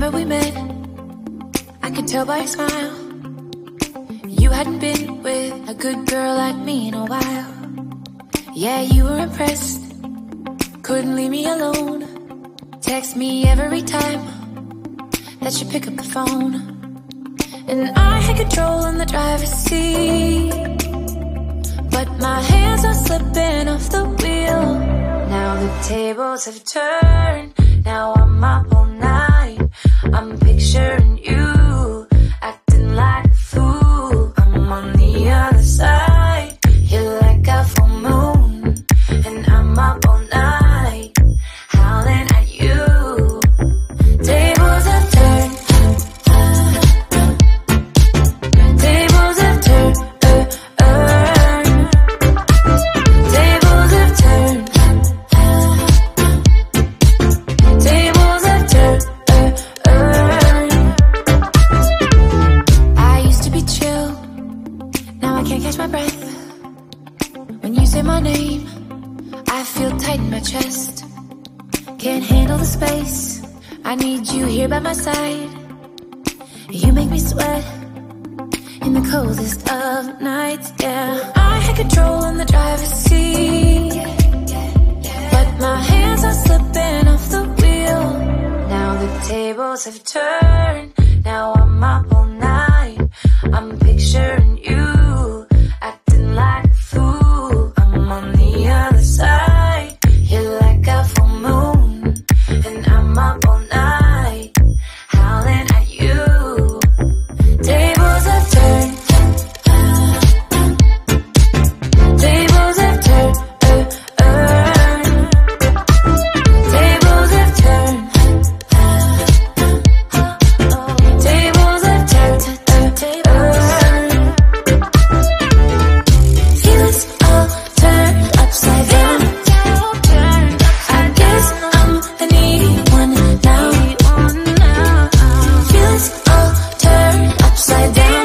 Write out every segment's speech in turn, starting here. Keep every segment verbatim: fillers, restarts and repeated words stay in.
Remember we met, I could tell by your smile. You hadn't been with a good girl like me in a while. Yeah, you were impressed, couldn't leave me alone. Text me every time that you pick up the phone. And I had control in the driver's seat, but my hands are slipping off the wheel. Now the tables have turned, now I'm up all night. I'm picturing you, acting like a fool. I'm on the other side, you're like a full moon. And I'm up all night, howling at you. Tables have turned, tables have turned, uh, uh. Tables have turned, tables have turned, uh, uh. I used to be chill, now I can't catch my breath. When you say my name, I feel tight in my chest. Can't handle the space, I need you here by my side. You make me sweat in the coldest of nights, yeah. I had control in the driver's seat, but my hands are slipping off the wheel. Now the tables have turned, now I'm up all night. I'm picturing you, acting like a fool. I'm on the other side, you're like a full moon. And I'm up all night, howling at you. Tables have turned, tables have turned, uh, uh. Tables have turned, tables have turned, uh, uh. Feelings all turned upside down. I guess I'm the needy one now. Feelings all turned upside down.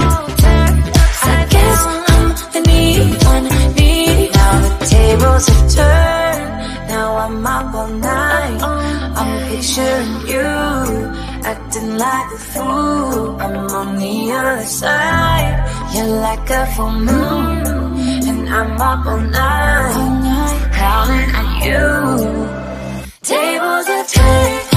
I guess I'm the needy one, needy. Now the tables have turned, now I'm up all night. I'm picturing you, acting like a fool. I'm on the other side, you're like a full moon. And I'm up all night, howling at you. Tables have turned.